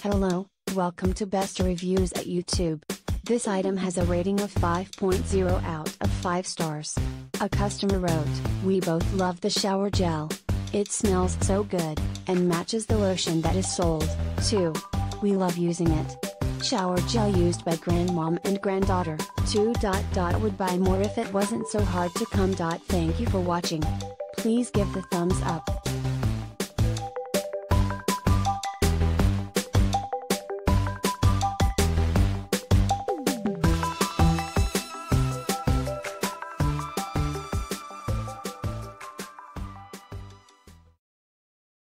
Hello, welcome to Best Reviews at YouTube. This item has a rating of 5.0 out of 5 stars. A customer wrote, "We both love the shower gel. It smells so good, and matches the lotion that is sold, too. We love using it. Shower gel used by grandmom and granddaughter, would buy more if it wasn't so hard to come. Thank you for watching. Please give the thumbs up.